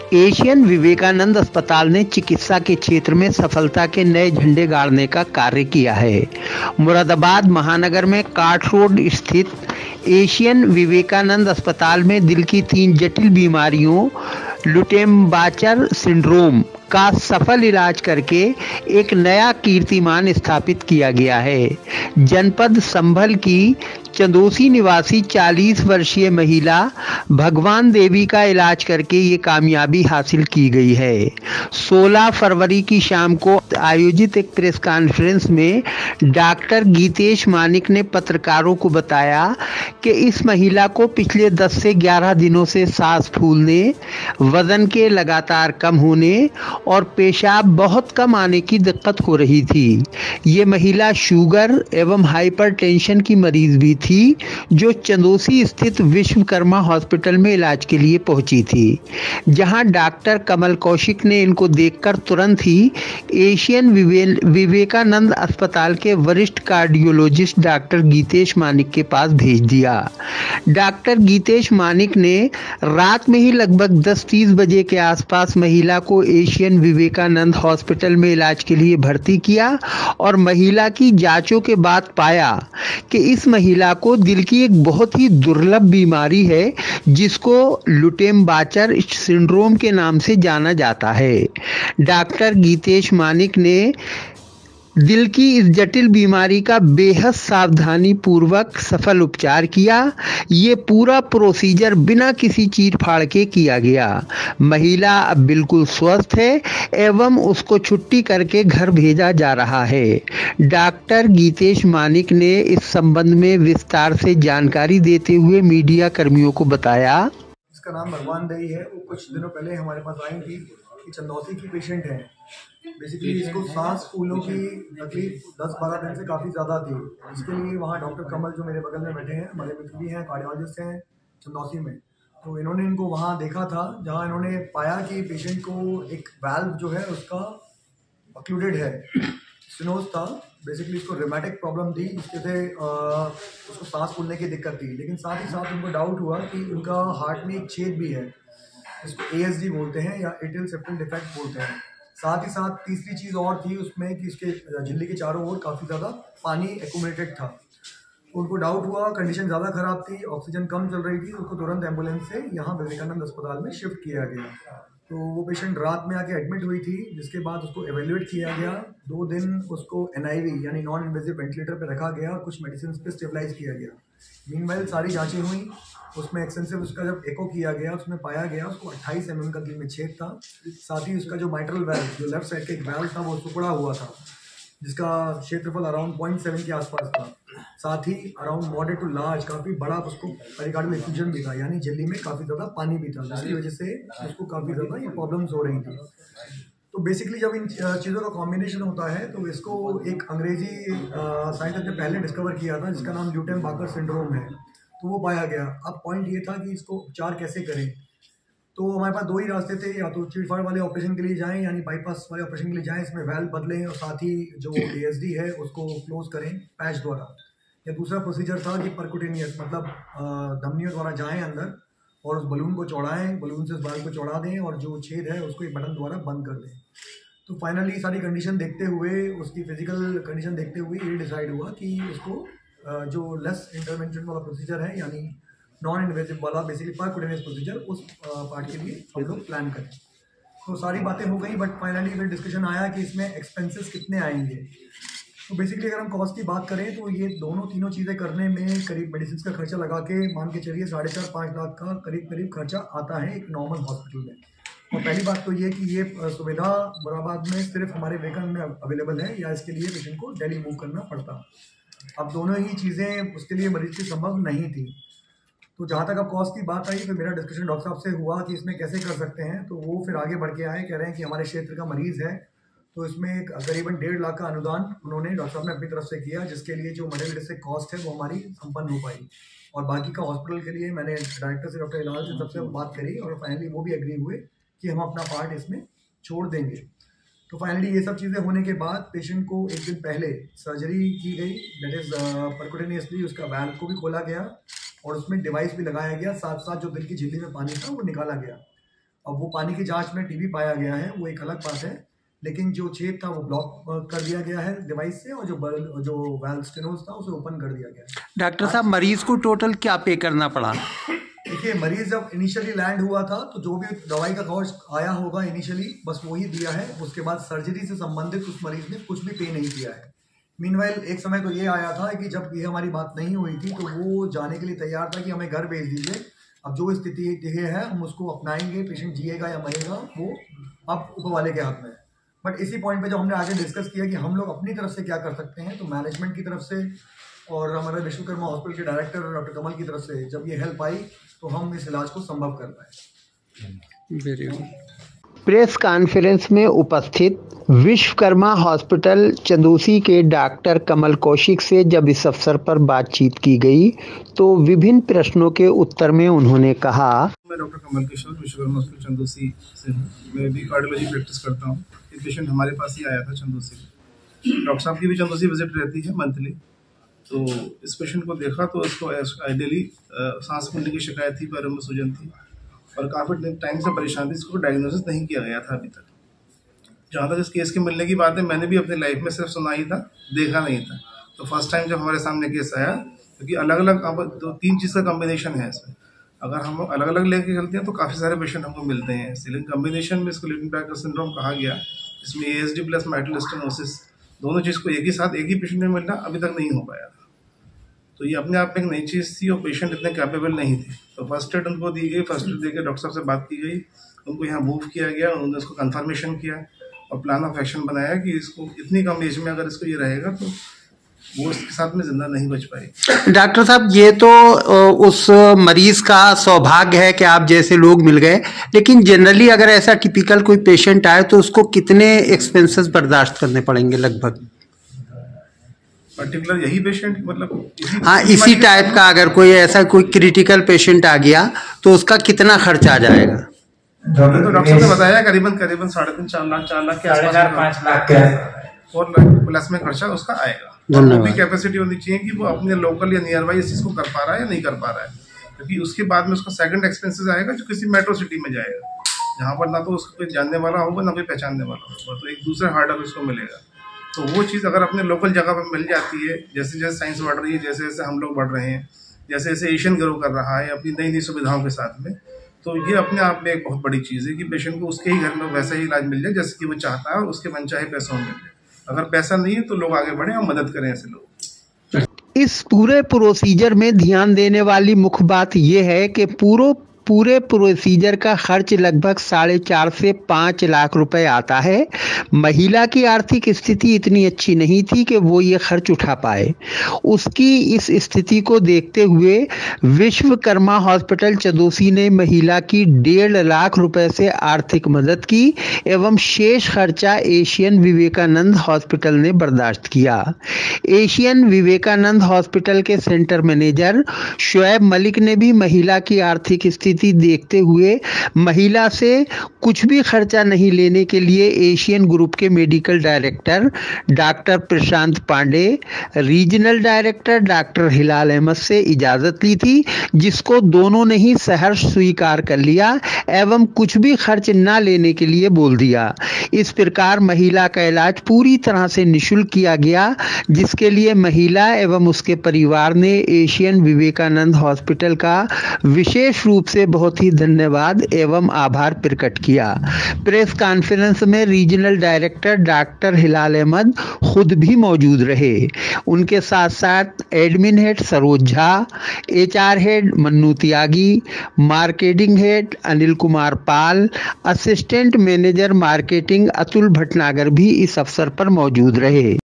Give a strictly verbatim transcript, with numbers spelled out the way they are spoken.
Asian Vivekananda अस्पताल ने चिकित्सा के क्षेत्र में सफलता के नए झंडे गाड़ने का कार्य किया है। मुरादाबाद महानगर में काट रोड स्थित एशियन विवेकानंद अस्पताल में दिल की तीन जटिल बीमारियों लुटेम्बाचर सिंड्रोम का सफल इलाज करके एक नया कीर्तिमान स्थापित किया गया है। जनपद संभल की चंदोसी निवासी चालीस वर्षीय महिला भगवान देवी का इलाज करके ये कामयाबी हासिल की गई है। सोलह फरवरी की शाम को आयोजित एक प्रेस कॉन्फ्रेंस में डॉक्टर गीतेश मानिक ने पत्रकारों को बताया कि इस महिला को पिछले दस से ग्यारह दिनों से सांस फूलने, वजन के लगातार कम होने और पेशाब बहुत कम आने की दिक्कत हो रही थी। ये महिला शुगर एवं हाइपरटेंशन की मरीज भी थी, जो चंदोसी स्थित विश्वकर्मा हॉस्पिटल में इलाज के लिए पहुंची थी, जहां डॉक्टर कमल कौशिक ने इनको देखकर तुरंत ही एशियन विवे, विवेकानंद अस्पताल के वरिष्ठ कार्डियोलॉजिस्ट डॉक्टर गीतेश मानिक के पास भेज दिया। डॉक्टर गीतेश मानिक ने रात में ही लगभग दस तीस बजे के आसपास महिला को एशियन विवेकानंद हॉस्पिटल में इलाज के लिए भर्ती किया और महिला की जांचों के बाद पाया कि इस महिला को दिल की एक बहुत ही दुर्लभ बीमारी है, जिसको लुटेम्बाचर सिंड्रोम के नाम से जाना जाता है। डॉक्टर गीतेश मानिक ने दिल की इस जटिल बीमारी का बेहद सावधानी पूर्वक सफल उपचार किया। ये पूरा प्रोसीजर बिना किसी चीर फाड़ के किया गया। महिला अब बिल्कुल स्वस्थ है एवं उसको छुट्टी करके घर भेजा जा रहा है। डॉक्टर गीतेश मानिक ने इस संबंध में विस्तार से जानकारी देते हुए मीडिया कर्मियों को बताया। इसका नाम भगवान देवी है। वो कुछ दिनों पहले हमारे पास आई थी कि चंदौसी की पेशेंट है। बेसिकली इसको सांस फूलों की तकलीफ दस बारह दिन से काफ़ी ज़्यादा थी। इसके लिए वहाँ डॉक्टर कमल जो मेरे बगल में बैठे हैं, हमारे मित्र भी हैं, कार्डियोलॉजिस्ट हैं चंदौसी में, तो इन्होंने इनको वहाँ देखा था, जहाँ इन्होंने पाया कि पेशेंट को एक वाल्व जो है उसका ऑक्लूडेड है, स्टेनोज था। बेसिकली इसको रिमेटिक प्रॉब्लम थी, जिसके से उसको सांस फूलने की दिक्कत थी। लेकिन साथ ही साथ उनको डाउट हुआ कि उनका हार्ट में एक छेद भी है, इसको ए एस डी बोलते हैं या एट्रियल सेप्टम डिफेक्ट बोलते हैं। साथ ही साथ तीसरी चीज़ और थी उसमें कि इसके झिल्ली के चारों ओर काफ़ी ज़्यादा पानी एक्यूमुलेटेड था। उनको डाउट हुआ, कंडीशन ज़्यादा ख़राब थी, ऑक्सीजन कम चल रही थी, उसको तुरंत एम्बुलेंस से यहाँ विवेकानंद अस्पताल में शिफ्ट किया गया। तो वो पेशेंट रात में आके एडमिट हुई थी, जिसके बाद उसको एवेल्यूएट किया गया। दो दिन उसको एन आई वी यानी नॉन इन्वेजिव वेंटिलेटर पर रखा गया और कुछ मेडिसिन पे स्टेबलाइज किया गया। मीनवाइल सारी जांचें हुई, उसमें एक्सटेंसिव उसका जब एको किया गया, उसमें पाया गया उसको अट्ठाईस एम एम का दिल में छेद था। साथ ही उसका जो माइट्रल वैल्व, जो लेफ्ट साइड का एक वैल्व था, वो टुकड़ा हुआ था, जिसका क्षेत्रफल अराउंड पॉइंट सेवन के आसपास था। साथ ही अराउंड मॉडरेट टू लार्ज काफ़ी बड़ा उसको पेरिकार्डियल एफ्यूजन भी था, यानी झिल्ली में काफ़ी ज़्यादा पानी भी था, जिसकी वजह से उसको काफ़ी ज़्यादा ये प्रॉब्लम्स हो रही थी। तो बेसिकली जब इन चीज़ों का कॉम्बिनेशन होता है तो इसको एक अंग्रेजी साइंटिस्ट ने पहले डिस्कवर किया था, जिसका नाम ल्यूटेम्बाचर सिंड्रोम है, तो वो पाया गया। अब पॉइंट ये था कि इसको उपचार कैसे करें। तो हमारे पास दो ही रास्ते थे, या तो चीरफाड़ वाले ऑपरेशन के लिए जाएं, यानी बाईपास वाले ऑपरेशन के लिए जाएं, इसमें वैल्व बदलें और साथ ही जो ए एस डी है उसको क्लोज करें पैच द्वारा। या दूसरा प्रोसीजर था कि परकुटेनियस, मतलब धमनियों द्वारा जाएं अंदर और उस बलून को चौड़ाएं, बलून से उस बाल को चौड़ा दें और जो छेद है उसको एक बटन द्वारा बंद कर दें। तो फाइनली सारी कंडीशन देखते हुए, उसकी फिजिकल कंडीशन देखते हुए ये डिसाइड हुआ कि उसको जो लेस इंटरवेंशन वाला प्रोसीजर है, यानी नॉन इन्वेजिव वाला बेसिकली परकुटेनियस प्रोसीजर, उस पार्ट के लिए हम लोग प्लान करें। तो सारी बातें हो गई, बट फाइनली फिर डिस्कशन आया कि इसमें एक्सपेंसेस कितने आएंगे। तो बेसिकली अगर हम कॉस्ट की बात करें तो ये दोनों तीनों चीज़ें करने में करीब मेडिसिन का खर्चा लगा के मान के चलिए साढ़े चार पाँच लाख का करीब करीब खर्चा आता है एक नॉर्मल हॉस्पिटल में। और पहली बात तो ये कि ये सुविधा मुरादाबाद में सिर्फ हमारे विवेकानंद में अवेलेबल है, या इसके लिए पेशेंट को दिल्ली मूव करना पड़ता। अब दोनों ही चीज़ें उसके लिए मरीज की संभव नहीं थी। तो जहाँ तक अब कॉस्ट की बात आई, फिर मेरा डिस्कशन डॉक्टर साहब से हुआ कि इसमें कैसे कर सकते हैं। तो वो फिर आगे बढ़ के आए, कह रहे हैं कि हमारे क्षेत्र का मरीज़ है, तो इसमें करीबन डेढ़ लाख का अनुदान उन्होंने डॉक्टर साहब ने अपनी तरफ से किया, जिसके लिए जो मटेरियलिस्टिक कॉस्ट है वो हमारी संपन्न हो पाई। और बाकी का हॉस्पिटल के लिए मैंने डायरेक्टर से, डॉक्टर इलाल से सबसे बात करी और फाइनली वो भी एग्री हुए कि हम अपना पार्ट इसमें छोड़ देंगे। तो फाइनली ये सब चीज़ें होने के बाद पेशेंट को एक दिन पहले सर्जरी की गई, दैट इज़ परकुटेनियसली उसका वैल्व को भी खोला गया और उसमें डिवाइस भी लगाया गया, साथ साथ जो दिल की झिल्ली में पानी था वो निकाला गया। अब वो पानी की जांच में टीबी पाया गया है, वो एक अलग बात है, लेकिन जो छेद था वो ब्लॉक कर दिया गया है डिवाइस से, और जो बल, जो वाल्व स्टेनोज था उसे ओपन कर दिया गया है। डॉक्टर साहब, मरीज को टोटल क्या पे करना पड़ा? देखिए, मरीज जब इनिशियली लैंड हुआ था तो जो भी दवाई का खर्च आया होगा इनिशियली बस वही दिया है। उसके बाद सर्जरी से संबंधित उस मरीज ने कुछ भी पे नहीं किया है। मीनवाइल एक समय तो ये आया था कि जब ये हमारी बात नहीं हुई थी तो वो जाने के लिए तैयार था कि हमें घर भेज दीजिए, अब जो स्थिति है हम उसको अपनाएंगे, पेशेंट जिएगा या मरेगा वो अब ऊपर वाले के हाथ में है। बट इसी पॉइंट पे जब हमने आगे डिस्कस किया कि हम लोग अपनी तरफ से क्या कर सकते हैं, तो मैनेजमेंट की तरफ से और हमारे विश्वकर्मा हॉस्पिटल के डायरेक्टर डॉक्टर कमल की तरफ से जब ये हेल्प आई तो हम इस इलाज को संभव कर पाए। Very good. प्रेस कॉन्फ्रेंस में उपस्थित विश्वकर्मा हॉस्पिटल चंदौसी के डॉक्टर कमल कौशिक से जब इस अवसर पर बातचीत की गई तो विभिन्न प्रश्नों के उत्तर में उन्होंने कहा, मैं डॉक्टर कमल किशोर विश्वकर्मा हॉस्पिटल चंदौसी से हूँ। मैं भी कार्डियोलॉजी प्रैक्टिस करता हूँ। एक पेशेंट हमारे पास ही आया था चंदौसी में। डॉक्टर साहब की भी चंदौसी विजिट रहती है मंथली। तो इस पेशेंट को देखा तो इसको आइडियली सांस फूलने की शिकायत थी, पैरों में सूजन थी और काफ़ी टाइम से परेशान थी। इसको डायग्नोसिस नहीं किया गया था अभी तक। जहाँ तक इस केस के मिलने की बात है, मैंने भी अपनी लाइफ में सिर्फ सुना ही था, देखा नहीं था। तो फर्स्ट टाइम जब हमारे सामने केस आया, क्योंकि अलग अलग अब दो तीन चीज़ का कॉम्बिनेशन है इसमें। अगर हम अलग अलग लेके चलते हैं तो काफ़ी सारे पेशेंट हमको मिलते हैं। इसलिए कॉम्बिनेशन में इसको लीडेनबर्गर सिंड्रोम कहा गया। इसमें A S D plus mitral stenosis दोनों चीज़ को एक ही साथ एक ही पेशेंट में मिलना अभी तक नहीं हो पाया था। तो ये अपने आप में एक नई चीज़ थी और पेशेंट इतने कैपेबल नहीं थे। तो फर्स्ट एड उनको दी गई, फर्स्ट एड देकर डॉक्टर साहब से बात की गई, उनको यहाँ मूव किया गया, उन्होंने इसको कन्फर्मेशन किया और प्लान ऑफ एक्शन बनाया कि इसको इतनी कम एज में अगर इसको ये रहेगा तो वो इसके साथ में जिंदा नहीं बच पाएगी। डॉक्टर साहब, ये तो उस मरीज का सौभाग्य है कि आप जैसे लोग मिल गए, लेकिन जनरली अगर ऐसा टिपिकल कोई पेशेंट आए तो उसको कितने एक्सपेंसेस बर्दाश्त करने पड़ेंगे लगभग? पर्टिकुलर यही पेशेंट मतलब इसी हाँ, इसी टाइप का अगर कोई ऐसा कोई क्रिटिकल पेशेंट आ गया तो उसका कितना खर्च आ जाएगा? तो डॉक्टर ने बताया करीबन करीबन साढ़े तीन चार लाख चार लाख के आसपास पाँच लाख के और प्लस में खर्चा उसका आएगा। वो भी कैपेसिटी होनी चाहिए कि वो अपने लोकल या नियर बाई इस चीज को कर पा रहा है या नहीं कर पा रहा है, क्योंकि उसके बाद में उसका सेकंड एक्सपेंसेस आएगा जो किसी मेट्रो सिटी में जाएगा, जहाँ पर ना तो उसको कोई जानने वाला होगा ना कोई पहचानने वाला होगा, तो एक दूसरे हार्डल उसको मिलेगा। तो वो चीज़ अगर अपने लोकल जगह पर मिल जाती है, जैसे जैसे साइंस बढ़ रही है, जैसे जैसे हम लोग बढ़ रहे हैं, जैसे जैसे एशियन ग्रो कर रहा है अपनी नई नई सुविधाओं के साथ में, तो ये अपने आप में एक बहुत बड़ी चीज़ है कि पेशेंट को उसके ही घर में वैसा ही इलाज मिल जाए जैसे कि वो चाहता है और उसके मनचाहे पैसों में मिल जाए। अगर पैसा नहीं है तो लोग आगे बढ़े और मदद करें ऐसे लोग। इस पूरे प्रोसीजर में ध्यान देने वाली मुख्य बात यह है कि पूरा पूरे प्रोसीजर का खर्च लगभग साढ़े चार से पाँच लाख रुपए आता है। महिला की आर्थिक स्थिति इतनी अच्छी नहीं थी कि वो ये खर्च उठा पाए। उसकी इस स्थिति को देखते हुए विश्वकर्मा हॉस्पिटल चंदौसी ने महिला की डेढ़ लाख रुपए से आर्थिक मदद की एवं शेष खर्चा एशियन विवेकानंद हॉस्पिटल ने बर्दाश्त किया। एशियन विवेकानंद हॉस्पिटल के सेंटर मैनेजर शोएब मलिक ने भी महिला की आर्थिक स्थिति देखते हुए महिला से कुछ भी खर्चा नहीं लेने के लिए एशियन ग्रुप के medical director doctor Prashant Pandey, regional director doctor Hilal Ahmed से इजाजत ली थी, जिसको दोनों ने ही सहर्ष स्वीकार कर लिया एवं कुछ भी खर्च न लेने के लिए बोल दिया। इस प्रकार महिला का इलाज पूरी तरह से निःशुल्क किया गया, जिसके लिए महिला एवं उसके परिवार ने एशियन विवेकानंद हॉस्पिटल का विशेष रूप से बहुत ही धन्यवाद एवं आभार प्रकट किया। प्रेस कॉन्फ्रेंस में regional director doctor Hilal Ahmed खुद भी मौजूद रहे। उनके साथ साथ admin head Saroj Jha, HR head Mannu Tyagi, marketing head Anil Kumar Pal, assistant manager marketing Atul Bhatnagar भी इस अवसर पर मौजूद रहे।